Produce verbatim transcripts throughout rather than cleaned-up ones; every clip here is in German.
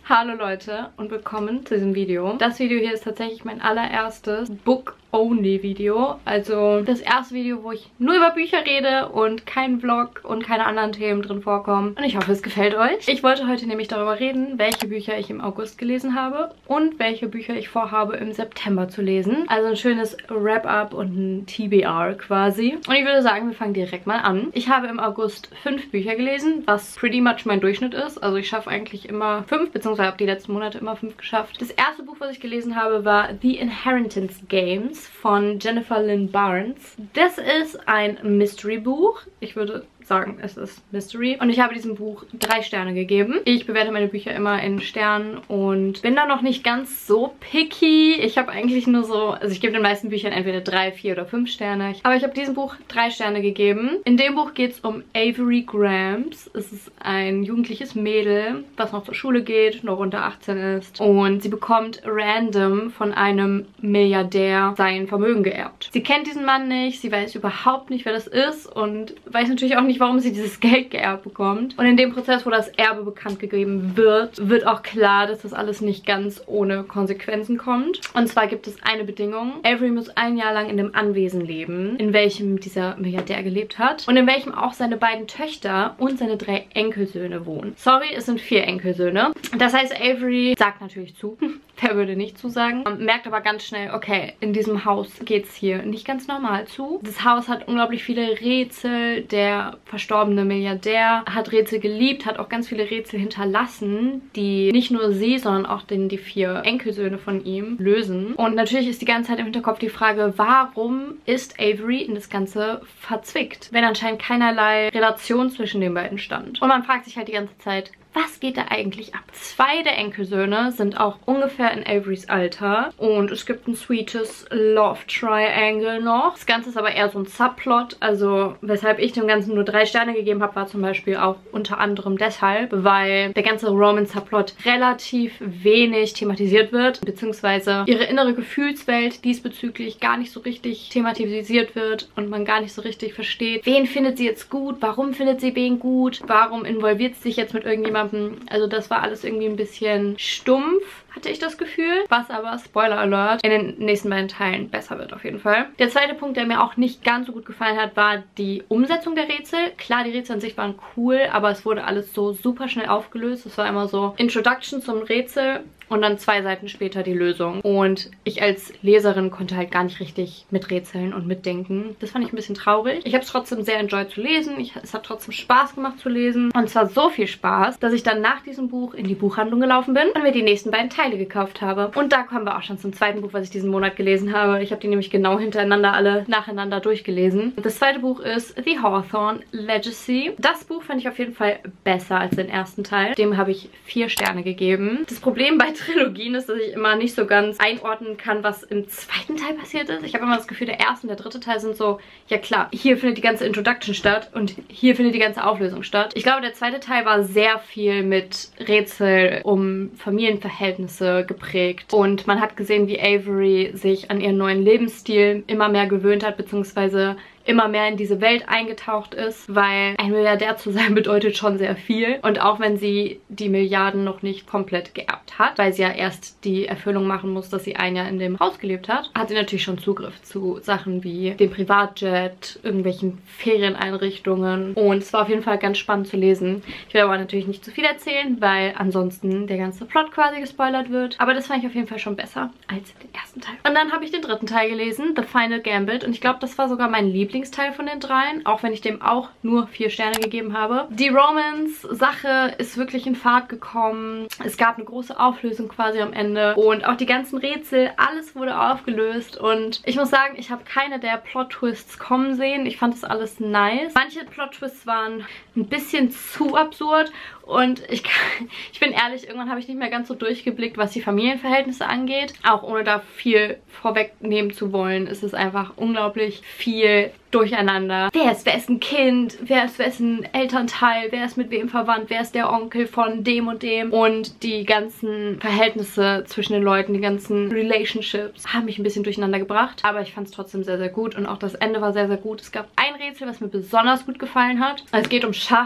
Hallo Leute und willkommen zu diesem Video. Das Video hier ist tatsächlich mein allererstes Book-Only-Video. Also das erste Video, wo ich nur über Bücher rede und kein Vlog und keine anderen Themen drin vorkommen. Und ich hoffe, es gefällt euch. Ich wollte heute nämlich darüber reden, welche Bücher ich im August gelesen habe und welche Bücher ich vorhabe im September zu lesen. Also ein schönes Wrap-up und ein T B R quasi. Und ich würde sagen, wir fangen direkt mal an. Ich habe im August fünf Bücher gelesen, was pretty much mein Durchschnitt ist. Also ich schaffe eigentlich immer fünf, beziehungsweise habe die letzten Monate immer fünf geschafft. Das erste Buch, was ich gelesen habe, war The Inheritance Games von Jennifer Lynn Barnes. Das ist ein Mystery-Buch. Ich würde sagen, es ist Mystery. Und ich habe diesem Buch drei Sterne gegeben. Ich bewerte meine Bücher immer in Sternen und bin da noch nicht ganz so picky. Ich habe eigentlich nur so, also ich gebe den meisten Büchern entweder drei, vier oder fünf Sterne. Aber ich habe diesem Buch drei Sterne gegeben. In dem Buch geht es um Avery Grams. Es ist ein jugendliches Mädel, was noch zur Schule geht, noch unter achtzehn ist. Und sie bekommt random von einem Milliardär sein Vermögen geerbt. Sie kennt diesen Mann nicht, sie weiß überhaupt nicht, wer das ist und weiß natürlich auch nicht, warum sie dieses Geld geerbt bekommt. Und in dem Prozess, wo das Erbe bekannt gegeben wird, wird auch klar, dass das alles nicht ganz ohne Konsequenzen kommt. Und zwar gibt es eine Bedingung. Avery muss ein Jahr lang in dem Anwesen leben, in welchem dieser Milliardär gelebt hat und in welchem auch seine beiden Töchter und seine drei Enkelsöhne wohnen. Sorry, es sind vier Enkelsöhne. Das heißt, Avery sagt natürlich zu. Wer würde nicht zusagen? Merkt aber ganz schnell, okay, in diesem Haus geht es hier nicht ganz normal zu. Das Haus hat unglaublich viele Rätsel. Der verstorbene Milliardär hat Rätsel geliebt, hat auch ganz viele Rätsel hinterlassen, die nicht nur sie, sondern auch den, die vier Enkelsöhne von ihm lösen. Und natürlich ist die ganze Zeit im Hinterkopf die Frage, warum ist Avery in das Ganze verzwickt, wenn anscheinend keinerlei Relation zwischen den beiden stand. Und man fragt sich halt die ganze Zeit, was geht da eigentlich ab? Zwei der Enkelsöhne sind auch ungefähr in Averys Alter und es gibt ein sweetes Love Triangle noch. Das Ganze ist aber eher so ein Subplot, also weshalb ich dem Ganzen nur drei Sterne gegeben habe, war zum Beispiel auch unter anderem deshalb, weil der ganze Romance-Subplot relativ wenig thematisiert wird, beziehungsweise ihre innere Gefühlswelt diesbezüglich gar nicht so richtig thematisiert wird und man gar nicht so richtig versteht, wen findet sie jetzt gut, warum findet sie wen gut, warum involviert sie sich jetzt mit irgendjemandem. Also das war alles irgendwie ein bisschen stumpf, hatte ich das Gefühl. Was aber, Spoiler Alert, in den nächsten beiden Teilen besser wird auf jeden Fall. Der zweite Punkt, der mir auch nicht ganz so gut gefallen hat, war die Umsetzung der Rätsel. Klar, die Rätsel an sich waren cool, aber es wurde alles so super schnell aufgelöst. Es war immer so Introduction zum Rätsel und dann zwei Seiten später die Lösung. Und ich als Leserin konnte halt gar nicht richtig miträtseln und mitdenken. Das fand ich ein bisschen traurig. Ich habe es trotzdem sehr enjoyed zu lesen. Ich, es hat trotzdem Spaß gemacht zu lesen. Und zwar so viel Spaß, dass ich dann nach diesem Buch in die Buchhandlung gelaufen bin und mir die nächsten beiden Teile gekauft habe. Und da kommen wir auch schon zum zweiten Buch, was ich diesen Monat gelesen habe. Ich habe die nämlich genau hintereinander alle nacheinander durchgelesen. Das zweite Buch ist The Hawthorne Legacy. Das Buch fand ich auf jeden Fall besser als den ersten Teil. Dem habe ich vier Sterne gegeben. Das Problem bei Trilogien ist, dass ich immer nicht so ganz einordnen kann, was im zweiten Teil passiert ist. Ich habe immer das Gefühl, der erste und der dritte Teil sind so, ja klar, hier findet die ganze Introduction statt und hier findet die ganze Auflösung statt. Ich glaube, der zweite Teil war sehr viel mit Rätsel um Familienverhältnisse geprägt und man hat gesehen, wie Avery sich an ihren neuen Lebensstil immer mehr gewöhnt hat, beziehungsweise immer mehr in diese Welt eingetaucht ist, weil ein Milliardär zu sein bedeutet schon sehr viel. Und auch wenn sie die Milliarden noch nicht komplett geerbt hat, weil sie ja erst die Erfüllung machen muss, dass sie ein Jahr in dem Haus gelebt hat, hat sie natürlich schon Zugriff zu Sachen wie dem Privatjet, irgendwelchen Ferieneinrichtungen. Und es war auf jeden Fall ganz spannend zu lesen. Ich will aber natürlich nicht zu viel erzählen, weil ansonsten der ganze Plot quasi gespoilert wird. Aber das fand ich auf jeden Fall schon besser als den ersten Teil. Und dann habe ich den dritten Teil gelesen, The Final Gambit. Und ich glaube, das war sogar mein Lieblings Lieblingsteil von den dreien, auch wenn ich dem auch nur vier Sterne gegeben habe. Die Romance-Sache ist wirklich in Fahrt gekommen. Es gab eine große Auflösung quasi am Ende und auch die ganzen Rätsel, alles wurde aufgelöst und ich muss sagen, ich habe keine der Plot-Twists kommen sehen. Ich fand das alles nice. Manche Plot-Twists waren ein bisschen zu absurd und ich, ich bin ehrlich, irgendwann habe ich nicht mehr ganz so durchgeblickt, was die Familienverhältnisse angeht. Auch ohne da viel vorwegnehmen zu wollen, ist es einfach unglaublich viel durcheinander. Wer ist wessen Kind? Wer ist wessen Elternteil? Wer ist mit wem verwandt? Wer ist der Onkel von dem und dem? Und die ganzen Verhältnisse zwischen den Leuten, die ganzen Relationships haben mich ein bisschen durcheinander gebracht. Aber ich fand es trotzdem sehr, sehr gut und auch das Ende war sehr, sehr gut. Es gab ein Rätsel, was mir besonders gut gefallen hat. Es geht um Schach.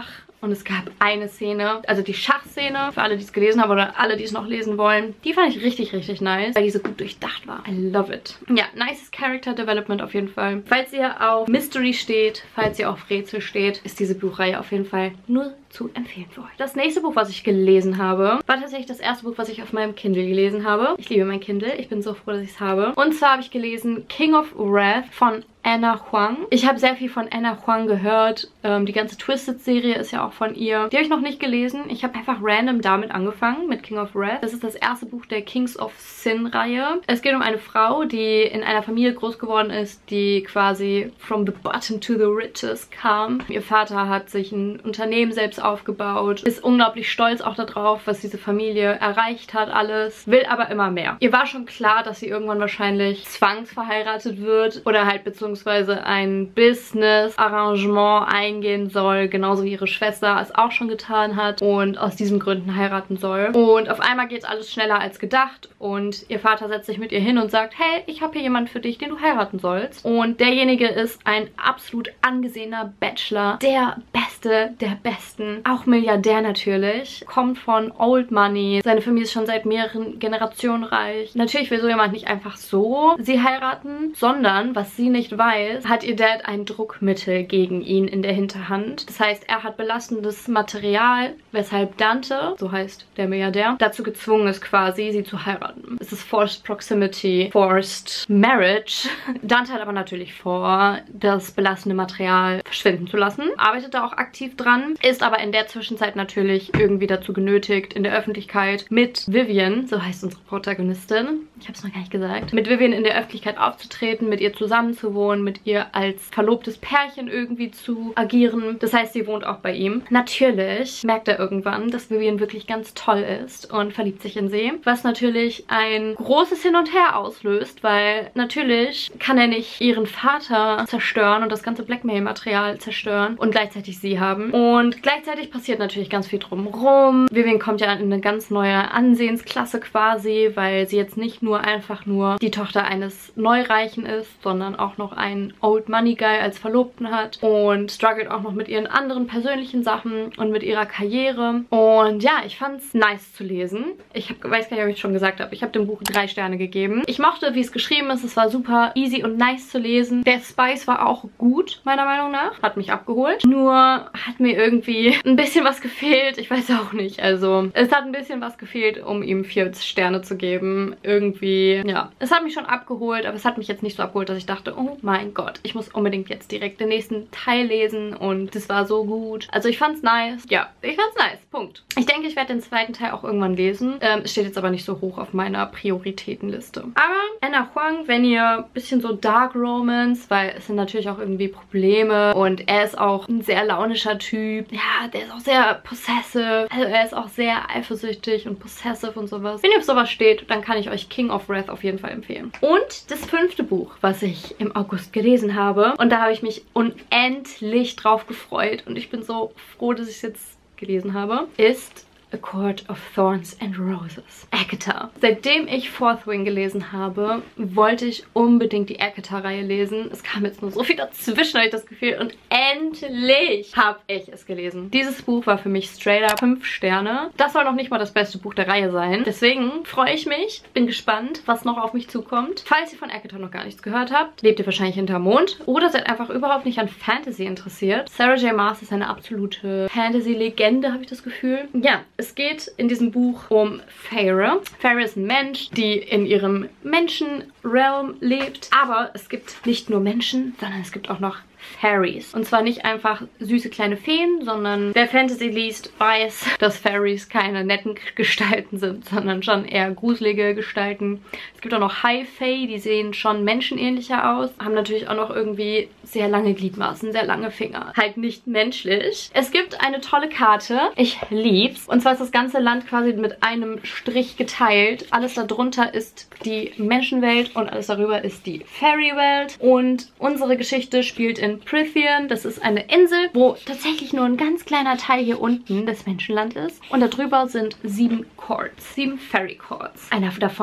und es gab eine Szene, also die Schachszene, für alle, die es gelesen haben oder alle, die es noch lesen wollen, die fand ich richtig, richtig nice, weil die so gut durchdacht war. I love it. Ja, nice Character Development auf jeden Fall. Falls ihr auf Mystery steht, falls ihr auf Rätsel steht, ist diese Buchreihe auf jeden Fall nur zu empfehlen für euch. Das nächste Buch, was ich gelesen habe, war tatsächlich das erste Buch, was ich auf meinem Kindle gelesen habe. Ich liebe mein Kindle. Ich bin so froh, dass ich es habe. Und zwar habe ich gelesen King of Wrath von Ana Huang. Ich habe sehr viel von Ana Huang gehört. Ähm, die ganze Twisted-Serie ist ja auch von ihr. Die habe ich noch nicht gelesen. Ich habe einfach random damit angefangen, mit King of Wrath. Das ist das erste Buch der Kings of Sin-Reihe. Es geht um eine Frau, die in einer Familie groß geworden ist, die quasi from the bottom to the riches kam. Ihr Vater hat sich ein Unternehmen selbst aufgebaut, ist unglaublich stolz auch darauf, was diese Familie erreicht hat, alles, will aber immer mehr. Ihr war schon klar, dass sie irgendwann wahrscheinlich zwangsverheiratet wird oder halt beziehungsweise ein Business-Arrangement eingehen soll, genauso wie ihre Schwester es auch schon getan hat und aus diesen Gründen heiraten soll. Und auf einmal geht alles schneller als gedacht und ihr Vater setzt sich mit ihr hin und sagt, hey, ich habe hier jemanden für dich, den du heiraten sollst. Und derjenige ist ein absolut angesehener Bachelor, der Beste der Besten, auch Milliardär natürlich, kommt von Old Money, seine Familie ist schon seit mehreren Generationen reich. Natürlich will so jemand nicht einfach so sie heiraten, sondern, was sie nicht weiß, hat ihr Dad ein Druckmittel gegen ihn in der Hinterhand. Das heißt, er hat belastendes Material, weshalb Dante, so heißt der Milliardär, dazu gezwungen ist quasi, sie zu heiraten. Es ist Forced Proximity, Forced Marriage. Dante hat aber natürlich vor, das belastende Material verschwinden zu lassen, arbeitet da auch aktiv dran, ist aber in der Zwischenzeit natürlich irgendwie dazu genötigt, in der Öffentlichkeit mit Vivian, so heißt unsere Protagonistin, ich habe es noch gar nicht gesagt, mit Vivian in der Öffentlichkeit aufzutreten, mit ihr zusammenzuwohnen, mit ihr als verlobtes Pärchen irgendwie zu agieren. Das heißt, sie wohnt auch bei ihm. Natürlich merkt er irgendwann, dass Vivian wirklich ganz toll ist und verliebt sich in sie, was natürlich ein großes Hin und Her auslöst, weil natürlich kann er nicht ihren Vater zerstören und das ganze Blackmail-Material zerstören und gleichzeitig sie haben. Und gleichzeitig passiert natürlich ganz viel drumherum. Vivian kommt ja in eine ganz neue Ansehensklasse quasi, weil sie jetzt nicht nur einfach nur die Tochter eines Neureichen ist, sondern auch noch einen Old Money Guy als Verlobten hat und struggelt auch noch mit ihren anderen persönlichen Sachen und mit ihrer Karriere. Und ja, ich fand es nice zu lesen. Ich hab, weiß gar nicht, ob ich es schon gesagt habe. Ich habe dem Buch drei Sterne gegeben. Ich mochte, wie es geschrieben ist. Es war super easy und nice zu lesen. Der Spice war auch gut, meiner Meinung nach. Hat mich abgeholt. Nur hat mir irgendwie ein bisschen was gefehlt. Ich weiß auch nicht. Also, es hat ein bisschen was gefehlt, um ihm vier Sterne zu geben. Irgendwie, ja. Es hat mich schon abgeholt, aber es hat mich jetzt nicht so abgeholt, dass ich dachte, oh mein Gott, ich muss unbedingt jetzt direkt den nächsten Teil lesen und das war so gut. Also ich fand's nice. Ja, ich fand's nice. Punkt. Ich denke, ich werde den zweiten Teil auch irgendwann lesen. Ähm, es steht jetzt aber nicht so hoch auf meiner Prioritätenliste. Aber Ana Huang, wenn ihr ein bisschen so Dark Romance, weil es sind natürlich auch irgendwie Probleme und er ist auch ein sehr launischer Typ. Ja, der ist auch sehr possessive. Also er ist auch sehr eifersüchtig und possessive und sowas. Wenn ihr auf sowas steht, dann kann ich euch King of Wrath auf jeden Fall empfehlen. Und das fünfte Buch, was ich im August gelesen habe. Und da habe ich mich unendlich drauf gefreut. Und ich bin so froh, dass ich es jetzt gelesen habe. Ist A Court of Thorns and Roses. ACOTAR. Seitdem ich Fourth Wing gelesen habe, wollte ich unbedingt die ACOTAR-Reihe lesen. Es kam jetzt nur so viel dazwischen, habe ich das Gefühl. Und endlich habe ich es gelesen. Dieses Buch war für mich straight up fünf Sterne. Das soll noch nicht mal das beste Buch der Reihe sein. Deswegen freue ich mich, bin gespannt, was noch auf mich zukommt. Falls ihr von ACOTAR noch gar nichts gehört habt, lebt ihr wahrscheinlich hinterm Mond oder seid einfach überhaupt nicht an Fantasy interessiert. Sarah J. Maas ist eine absolute Fantasy-Legende, habe ich das Gefühl. Ja, es geht in diesem Buch um Feyre. Feyre ist ein Mensch, die in ihrem Menschen-Realm lebt. Aber es gibt nicht nur Menschen, sondern es gibt auch noch Fairies. Und zwar nicht einfach süße kleine Feen, sondern wer Fantasy liest, weiß, dass Fairies keine netten Gestalten sind, sondern schon eher gruselige Gestalten. Es gibt auch noch High Fae, die sehen schon menschenähnlicher aus, haben natürlich auch noch irgendwie sehr lange Gliedmaßen, sehr lange Finger. Halt nicht menschlich. Es gibt eine tolle Karte. Ich lieb's. Und zwar ist das ganze Land quasi mit einem Strich geteilt. Alles darunter ist die Menschenwelt und alles darüber ist die Fairy-Welt. Und unsere Geschichte spielt in Prythian. Das ist eine Insel, wo tatsächlich nur ein ganz kleiner Teil hier unten das Menschenland ist. Und darüber sind sieben Courts, sieben Fairy Courts. Einer davon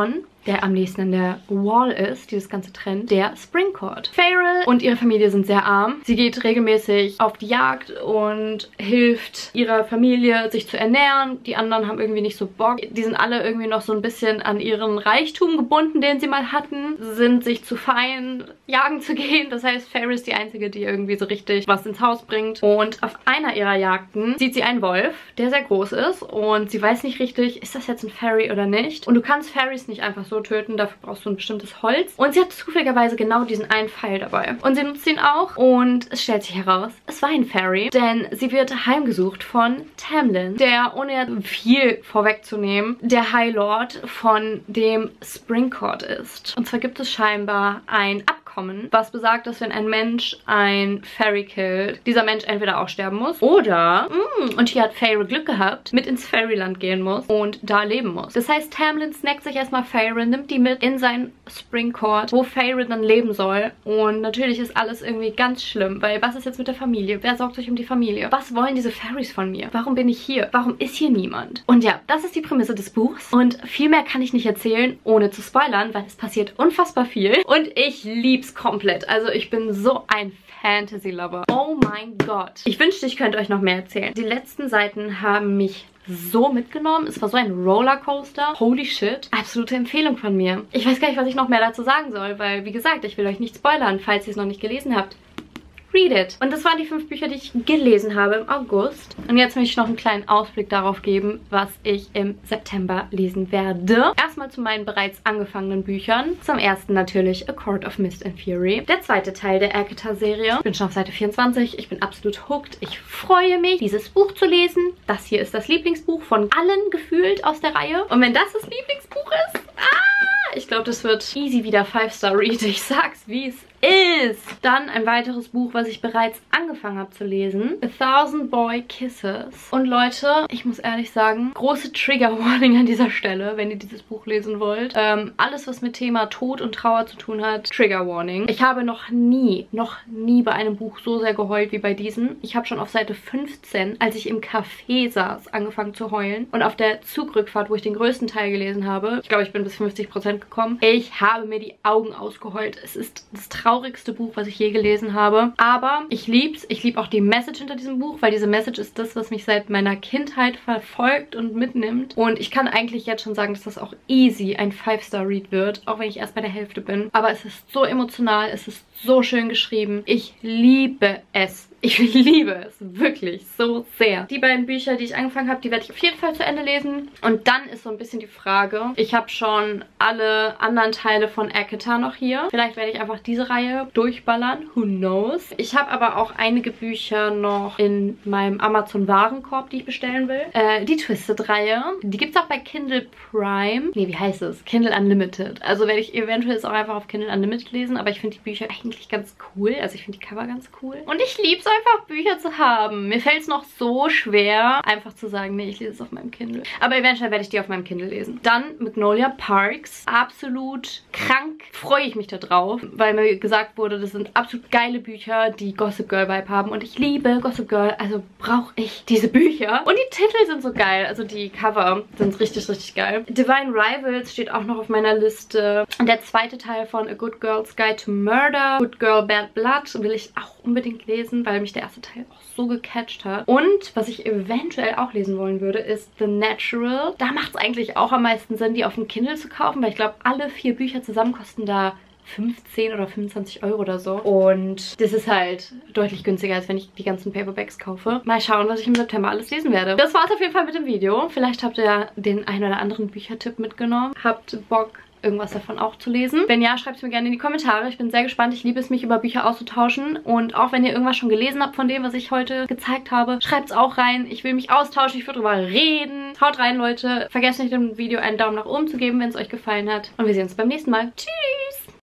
der am nächsten an der Wall ist, die das Ganze trennt, der Spring Court. Farrell und ihre Familie sind sehr arm. Sie geht regelmäßig auf die Jagd und hilft ihrer Familie, sich zu ernähren. Die anderen haben irgendwie nicht so Bock. Die sind alle irgendwie noch so ein bisschen an ihren Reichtum gebunden, den sie mal hatten. Sind sich zu fein, jagen zu gehen. Das heißt, Farrell ist die Einzige, die irgendwie so richtig was ins Haus bringt. Und auf einer ihrer Jagden sieht sie einen Wolf, der sehr groß ist. Und sie weiß nicht richtig, ist das jetzt ein Fairy oder nicht. Und du kannst Fairies nicht einfach so töten. Dafür brauchst du ein bestimmtes Holz. Und sie hat zufälligerweise genau diesen einen Pfeil dabei. Und sie nutzt ihn auch. Und es stellt sich heraus, es war ein Fairy. Denn sie wird heimgesucht von Tamlin, der, ohne viel vorwegzunehmen, der High Lord von dem Spring Court ist. Und zwar gibt es scheinbar ein Abkommen, was besagt, dass wenn ein Mensch ein Fairy killt, dieser Mensch entweder auch sterben muss oder, mh, und hier hat Farrell Glück gehabt, mit ins Fairyland gehen muss und da leben muss. Das heißt, Tamlin snackt sich erstmal Farrell, nimmt die mit in sein Spring Court, wo Farrell dann leben soll. Und natürlich ist alles irgendwie ganz schlimm, weil was ist jetzt mit der Familie? Wer sorgt sich um die Familie? Was wollen diese Fairies von mir? Warum bin ich hier? Warum ist hier niemand? Und ja, das ist die Prämisse des Buchs. Und viel mehr kann ich nicht erzählen, ohne zu spoilern, weil es passiert unfassbar viel. Und ich lieb's komplett. Also ich bin so ein Fantasy-Lover. Oh mein Gott. Ich wünschte, ich könnte euch noch mehr erzählen. Die letzten Seiten haben mich so mitgenommen. Es war so ein Rollercoaster. Holy shit. Absolute Empfehlung von mir. Ich weiß gar nicht, was ich noch mehr dazu sagen soll, weil, wie gesagt, ich will euch nicht spoilern, falls ihr es noch nicht gelesen habt. Read it. Und das waren die fünf Bücher, die ich gelesen habe im August. Und jetzt möchte ich noch einen kleinen Ausblick darauf geben, was ich im September lesen werde. Erstmal zu meinen bereits angefangenen Büchern. Zum ersten natürlich A Court of Mist and Fury. Der zweite Teil der ACOTAR-Serie. Ich bin schon auf Seite vierundzwanzig. Ich bin absolut hooked. Ich freue mich, dieses Buch zu lesen. Das hier ist das Lieblingsbuch von allen gefühlt aus der Reihe. Und wenn das das Lieblingsbuch ist, ah, ich glaube, das wird easy wieder Five-Star-Read. Ich sag's, wie es ist. Dann ein weiteres Buch, was ich bereits angefangen habe zu lesen. A Thousand Boy Kisses. Und Leute, ich muss ehrlich sagen, große Trigger Warning an dieser Stelle, wenn ihr dieses Buch lesen wollt. Ähm, alles, was mit Thema Tod und Trauer zu tun hat, Trigger Warning. Ich habe noch nie, noch nie bei einem Buch so sehr geheult wie bei diesem. Ich habe schon auf Seite fünfzehn, als ich im Café saß, angefangen zu heulen. Und auf der Zugrückfahrt, wo ich den größten Teil gelesen habe, ich glaube, ich bin bis fünfzig Prozent gekommen, ich habe mir die Augen ausgeheult. Es ist das Traurigste traurigste Buch, was ich je gelesen habe. Aber ich lieb's. Ich liebe auch die Message hinter diesem Buch, weil diese Message ist das, was mich seit meiner Kindheit verfolgt und mitnimmt. Und ich kann eigentlich jetzt schon sagen, dass das auch easy ein Five-Star-Read wird, auch wenn ich erst bei der Hälfte bin. Aber es ist so emotional, es ist so schön geschrieben. Ich liebe es. Ich liebe es wirklich so sehr. Die beiden Bücher, die ich angefangen habe, die werde ich auf jeden Fall zu Ende lesen. Und dann ist so ein bisschen die Frage, ich habe schon alle anderen Teile von ACOTAR noch hier. Vielleicht werde ich einfach diese Reihe durchballern. Who knows? Ich habe aber auch einige Bücher noch in meinem Amazon-Warenkorb, die ich bestellen will. Äh, die Twisted-Reihe. Die gibt es auch bei Kindle Prime. Nee, wie heißt es? Kindle Unlimited. Also werde ich eventuell es auch einfach auf Kindle Unlimited lesen. Aber ich finde die Bücher eigentlich ganz cool. Also ich finde die Cover ganz cool. Und ich liebe es einfach, Bücher zu haben. Mir fällt es noch so schwer, einfach zu sagen, nee, ich lese es auf meinem Kindle. Aber eventuell werde ich die auf meinem Kindle lesen. Dann Magnolia Parks. Absolut krank freue ich mich da drauf, weil mir gesagt wurde, das sind absolut geile Bücher, die Gossip Girl Vibe haben. Und ich liebe Gossip Girl, also brauche ich diese Bücher. Und die Titel sind so geil, also die Cover sind richtig, richtig geil. Divine Rivals steht auch noch auf meiner Liste. Der zweite Teil von A Good Girl's Guide to Murder. Good Girl Bad Blood will ich auch unbedingt lesen, weil mich der erste Teil auch so gecatcht hat. Und was ich eventuell auch lesen wollen würde, ist The Natural. Da macht es eigentlich auch am meisten Sinn, die auf dem Kindle zu kaufen, weil ich glaube, alle vier Bücher zusammen kosten da fünfzehn oder fünfundzwanzig Euro oder so. Und das ist halt deutlich günstiger, als wenn ich die ganzen Paperbacks kaufe. Mal schauen, was ich im September alles lesen werde. Das war es auf jeden Fall mit dem Video. Vielleicht habt ihr den einen oder anderen Büchertipp mitgenommen. Habt Bock, irgendwas davon auch zu lesen. Wenn ja, schreibt es mir gerne in die Kommentare. Ich bin sehr gespannt. Ich liebe es, mich über Bücher auszutauschen. Und auch wenn ihr irgendwas schon gelesen habt von dem, was ich heute gezeigt habe, schreibt es auch rein. Ich will mich austauschen. Ich will drüber reden. Haut rein, Leute. Vergesst nicht, dem Video einen Daumen nach oben zu geben, wenn es euch gefallen hat. Und wir sehen uns beim nächsten Mal. Tschüss!